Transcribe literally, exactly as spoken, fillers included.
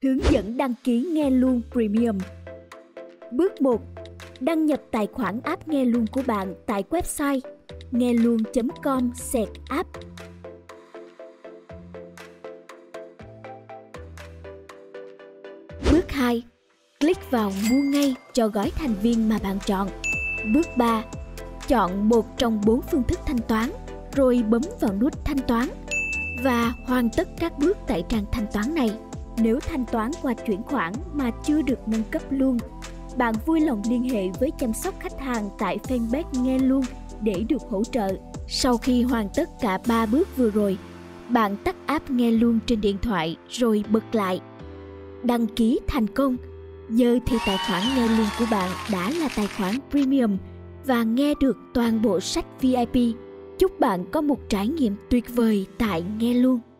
Hướng dẫn đăng ký Nghe Luôn Premium. Bước một. Đăng nhập tài khoản app Nghe Luôn của bạn tại website nghe luôn chấm com slash app. Bước hai. Click vào Mua ngay cho gói thành viên mà bạn chọn. Bước ba. Chọn một trong bốn phương thức thanh toán, rồi bấm vào nút thanh toán và hoàn tất các bước tại trang thanh toán này. Nếu thanh toán qua chuyển khoản mà chưa được nâng cấp luôn, bạn vui lòng liên hệ với chăm sóc khách hàng tại fanpage Nghe Luôn để được hỗ trợ. Sau khi hoàn tất cả ba bước vừa rồi, bạn tắt app Nghe Luôn trên điện thoại rồi bật lại. Đăng ký thành công. Giờ thì tài khoản Nghe Luôn của bạn đã là tài khoản Premium và nghe được toàn bộ sách vi ai pi. Chúc bạn có một trải nghiệm tuyệt vời tại Nghe Luôn.